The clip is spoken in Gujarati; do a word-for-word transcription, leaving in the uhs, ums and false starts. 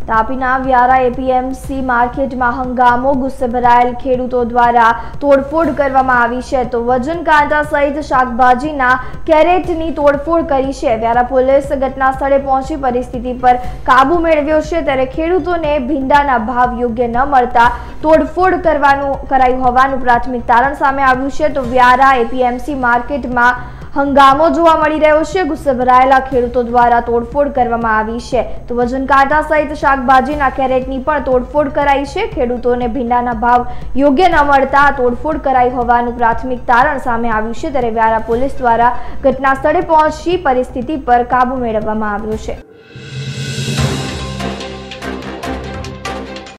તાપીના વ્યારા એપીએમસી માર્કેટમાં હંગામો, ગુસ્સે ભરાયેલ ખેડૂતો દ્વારા તોડફોડ કરવામાં આવી છે તો વજન કાંટા સહિત શાકભાજીના કેરેટની તોડફોડ કરી છે। વ્યારા પોલીસ ઘટના સ્થળે પહોંચી પરિસ્થિતિ પર કાબુ મેળવ્યો છે, ત્યારે ખેડૂતોને ભીંડાના ભાવ યોગ્ય ન મળતા તોડફોડ કરવાનું કરાયું હોવાનું પ્રાથમિક તારણ સામે આવ્યું છે। તો વ્યારા એપીએમસી માર્કેટમાં હંગામો જોવા મળી રહ્યો છે। ગુસ્સે ભરાયેલા ખેડૂતો દ્વારા તોડફોડ કરવામાં આવી છે તો વજન કાંટા સહિત શાકભાજીના કેરેટની પણ તોડફોડ કરાઈ છે। ખેડૂતોને ભીંડાના ભાવ યોગ્ય ન મળતા તોડફોડ કરાઈ હોવાનું પ્રાથમિક તારણ સામે આવ્યું છે, ત્યારે વ્યારા પોલીસ દ્વારા ઘટના સ્થળે પહોંચી પરિસ્થિતિ પર કાબુ મેળવવામાં આવ્યો છે।